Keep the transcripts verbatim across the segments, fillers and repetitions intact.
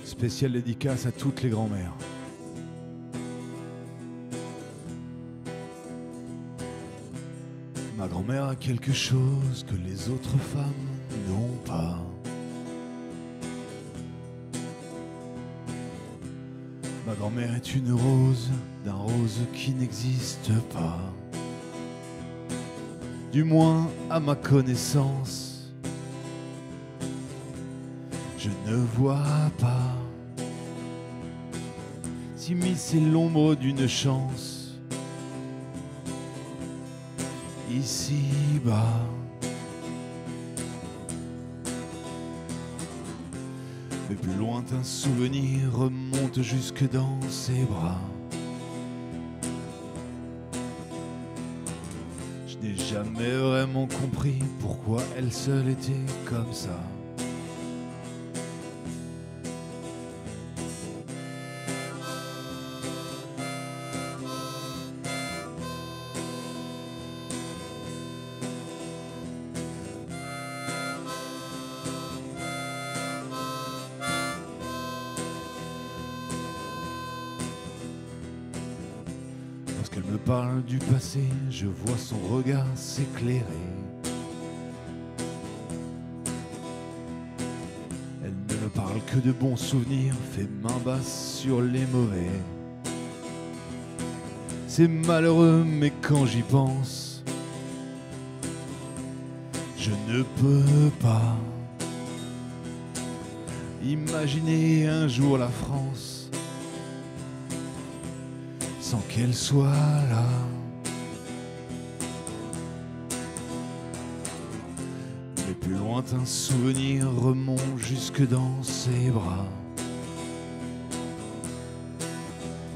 Spéciale dédicace à toutes les grand-mères. Ma grand-mère a quelque chose que les autres femmes n'ont pas. Ma grand-mère est une rose, d'un rose qui n'existe pas. Du moins à ma connaissance, je ne vois pas. Si mis c'est l'ombre d'une chance, ici-bas. Mes plus lointains souvenirs remontent jusque dans ses bras. Je n'ai jamais vraiment compris pourquoi elle seule était comme ça. Lorsqu'elle me parle du passé, je vois son regard s'éclairer. Elle ne me parle que de bons souvenirs, fait main basse sur les mauvais. C'est malheureux, mais quand j'y pense, je ne peux pas imaginer un jour la France sans qu'elle soit là. Mes plus lointains souvenirs remontent jusque dans ses bras.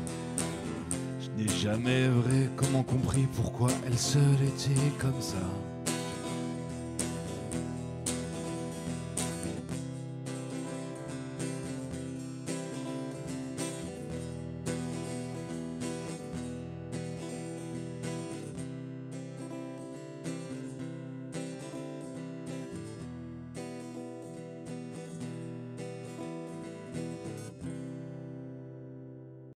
Je n'ai jamais vraiment compris pourquoi elle seule était comme ça.